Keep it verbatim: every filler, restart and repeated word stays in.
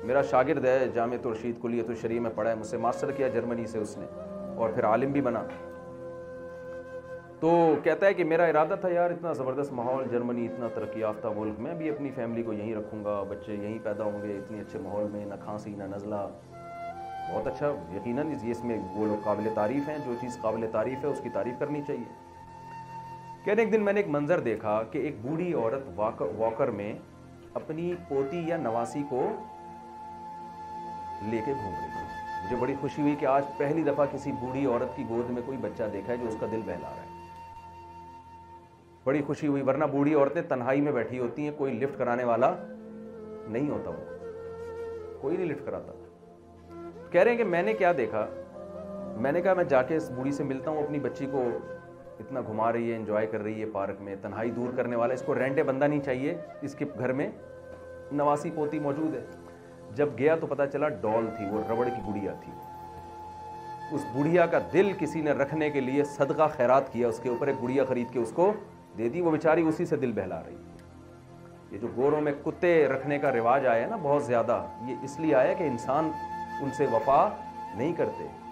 میرا شاگرد ہے، جامعۃ الرشید کلیۃ الشریعہ میں پڑھا ہے، مجھ سے ماسٹر کیا جرمنی سے اس نے، اور پھر عالم بھی بنا. تو کہتا ہے کہ میرا ارادہ تھا یار اتنا زبردست ماحول، جرمنی اتنا ترقی یافتہ ملک، میں بھی اپنی فیملی کو یہیں رکھوں گا، بچے یہیں پیدا ہوں گے اتنے اچھے ماحول میں، نہ کھانسی نہ نزلہ. بہت اچھا، یقیناً یہ اس میں وہ لوگ قابل تعریف ہیں، جو چیز قابل تعریف ہے اس کی تعریف کرنی چاہیے. کہنے ایک دن میں نے ایک منظر دیکھا کہ ایک بوڑھی عورت واکر میں اپنی پوتی یا نواسی کو لے کے گھوم رہی ہے. مجھے بڑی خوشی ہوئی کہ آج پہلی دفعہ کسی بوڑھی عورت کی گود میں کوئی بچہ دیکھا ہے جو اس کا دل بہلا رہا ہے. بڑی خوشی ہوئی، ورنہ بوڑھی عورتیں تنہائی میں بیٹھی ہوتی ہیں، کوئی لفٹ کرانے والا نہیں ہوتا، وہ کوئی نہیں لفٹ کراتا. کہہ رہے ہیں کہ میں نے کیا دیکھا، میں نے کہا میں جا کے اس بوڑھی سے ملتا ہوں، اپنی بچی کو اتنا گھما رہی ہے، انجوائے کر رہی ہے پارک میں، تنہائی دور کرنے والا، اس کو رینٹے بندہ نہیں چاہیے، اس کے گھر میں نواسی پوتی موجود ہے. جب گیا تو پتہ چلا ڈال تھی، وہ ربڑ کی گڑیا تھی. اس بڑھیا کا دل کسی نے رکھنے کے لیے صدقہ خیرات کیا، اس کے اوپر ایک گڑیا خرید کے اس کو دے دی، وہ بیچاری اسی سے دل بہلا رہی. یہ جو گوروں میں کتے رکھنے کا رواج آیا ہے نا بہت زیادہ، یہ اس لیے آیا کہ انسان ان سے وفا نہیں کرتے.